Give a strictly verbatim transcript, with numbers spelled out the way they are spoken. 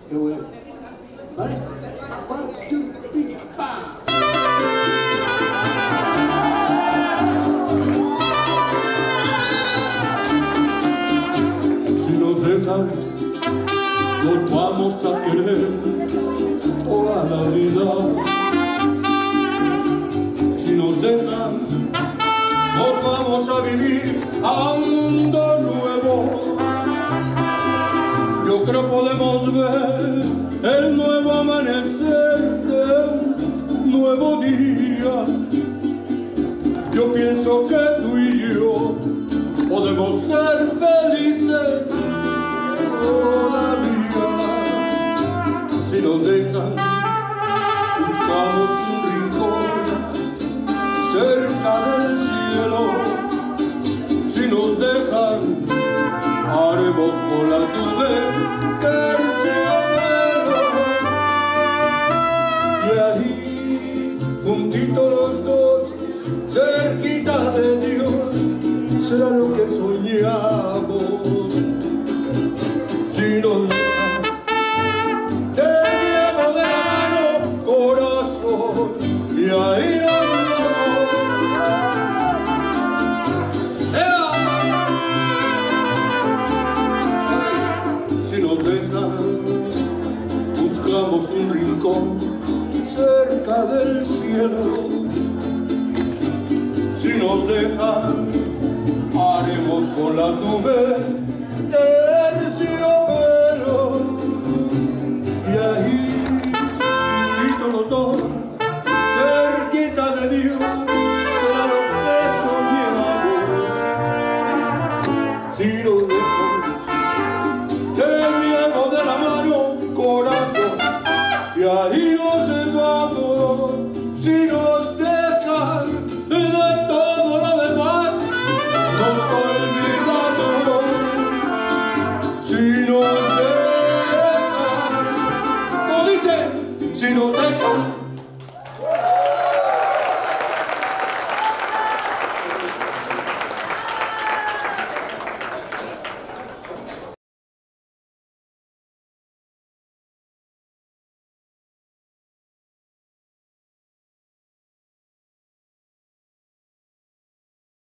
Qué bueno. ¿Vale? One, two, three, pa. Si nos dejan, nos vamos a querer toda la vida. Si nos dejan, nos vamos a vivir a un mundo nuevo. Yo creo podemos ver el nuevo amanecer de un nuevo día. Yo pienso que tú y yo podemos ser felices todavía. Si nos dejan, buscamos un rincón cerca del cielo. Si nos dejan, haremos con la nube terciopelo. Y ahí, juntitos los dos, cerquita de Dios, será lo que soñamos. Si nos dejan, te llevo de la mano, corazón, y ahí nos vamos. ¡Ea! Si nos dejan, buscamos un rincón cerca del cielo. Si nos dejan, haremos con las nubes terciopelo. Y ahí, juntitos los dos, cerquita de Dios, será lo que soñamos. Si nos dejan, te llevo de la mano, corazón, y ahí nos vamos. Si nos dejan, de todo lo demás nos olvidamos. Si nos dejan, como dice, si nos dejan.